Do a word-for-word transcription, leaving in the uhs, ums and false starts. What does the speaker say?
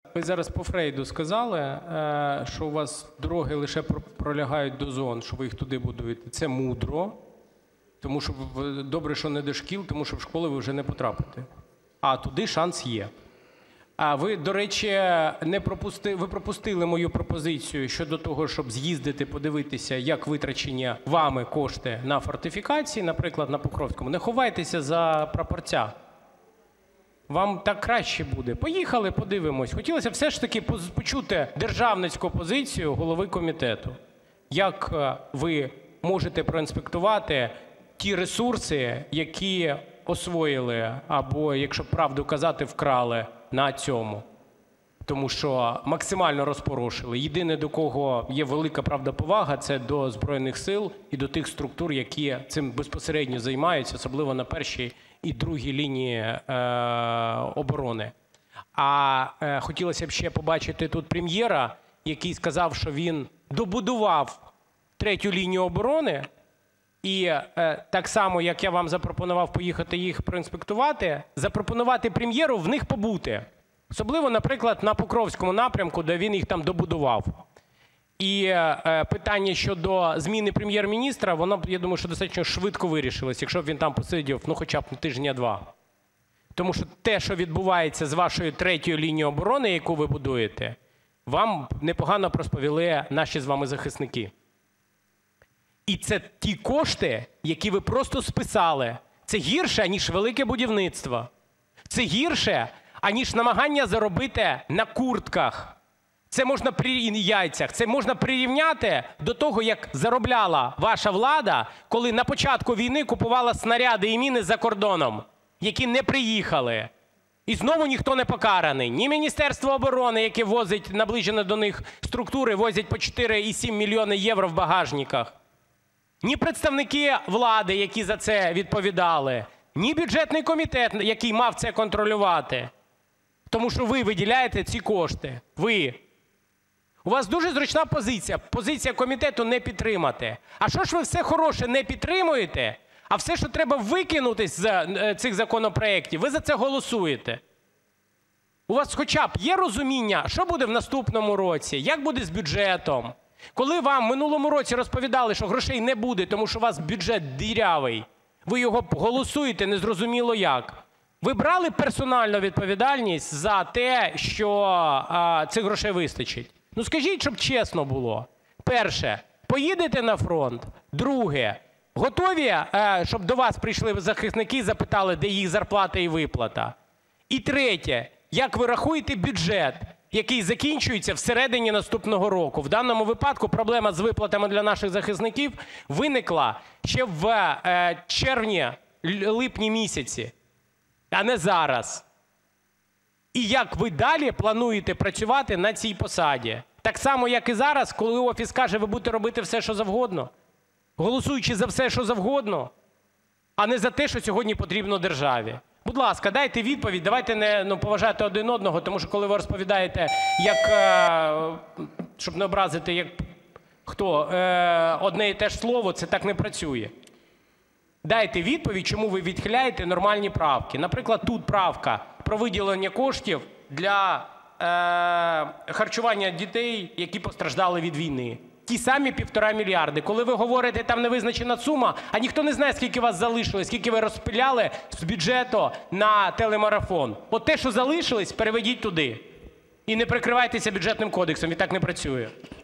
Ви зараз по Фрейду сказали, що у вас дороги лише пролягають до зон, що ви їх туди будуєте. Це мудро, тому що добре, що не до шкіл, тому що в школи ви вже не потрапите. А туди шанс є. А ви, до речі, не пропусти... ви пропустили мою пропозицію щодо того, щоб з'їздити, подивитися, як витрачені вами кошти на фортифікації, наприклад, на Покровському. Не ховайтеся за прапорця. Вам так краще буде. Поїхали, подивимось. Хотілося все ж таки почути державницьку позицію голови комітету. Як ви можете проінспектувати ті ресурси, які освоїли або, якщо правду казати, вкрали на цьому? Тому що максимально розпорошили. Єдине, до кого є велика, правда, повага, це до Збройних Сил і до тих структур, які цим безпосередньо займаються, особливо на першій і другій лінії е, оборони. А е, хотілося б ще побачити тут прем'єра, який сказав, що він добудував третю лінію оборони, і е, так само, як я вам запропонував поїхати їх проінспектувати, запропонувати прем'єру в них побути. Особливо, наприклад, на Покровському напрямку, де він їх там добудував. І е, питання щодо зміни прем'єр-міністра, воно, я думаю, що достатньо швидко вирішилось, якщо б він там посидів, ну, хоча б тижня-два. Тому що те, що відбувається з вашою третьою лінією оборони, яку ви будуєте, вам непогано розповіли наші з вами захисники. І це ті кошти, які ви просто списали. Це гірше, ніж велике будівництво. Це гірше, аніж намагання заробити на куртках. Це можна при яйцях. Це можна прирівняти до того, як заробляла ваша влада, коли на початку війни купувала снаряди і міни за кордоном, які не приїхали. І знову ніхто не покараний. Ні Міністерство оборони, яке возить наближені до них структури, возять по чотири і сім мільйони євро в багажниках. Ні представники влади, які за це відповідали. Ні бюджетний комітет, який мав це контролювати. Тому що ви виділяєте ці кошти. Ви. У вас дуже зручна позиція. Позиція комітету не підтримати. А що ж ви все хороше не підтримуєте, а все, що треба викинути з цих законопроєктів, ви за це голосуєте? У вас хоча б є розуміння, що буде в наступному році, як буде з бюджетом? Коли вам в минулому році розповідали, що грошей не буде, тому що у вас бюджет дірявий, ви його голосуєте незрозуміло як. Ви брали персональну відповідальність за те, що а, цих грошей вистачить? Ну скажіть, щоб чесно було. Перше, поїдете на фронт? Друге, готові, а, щоб до вас прийшли захисники і запитали, де їх зарплата і виплата? І третє, як ви рахуєте бюджет, який закінчується всередині наступного року? В даному випадку проблема з виплатами для наших захисників виникла ще в е, червні-липні місяці, а не зараз. І як ви далі плануєте працювати на цій посаді? Так само, як і зараз, коли Офіс каже, ви будете робити все, що завгодно, голосуючи за все, що завгодно, а не за те, що сьогодні потрібно державі. Будь ласка, дайте відповідь, давайте не ну, поважати один одного, тому що коли ви розповідаєте, як, е, щоб не образити, як хто, е, одне і те ж слово, це так не працює. Дайте відповідь, чому ви відхиляєте нормальні правки. Наприклад, тут правка про виділення коштів для е, харчування дітей, які постраждали від війни. Ті самі півтора мільярди. Коли ви говорите, там не визначена сума, а ніхто не знає, скільки вас залишилось, скільки ви розпиляли з бюджету на телемарафон. От те, що залишилось, переведіть туди. І не прикривайтеся бюджетним кодексом, і так не працює.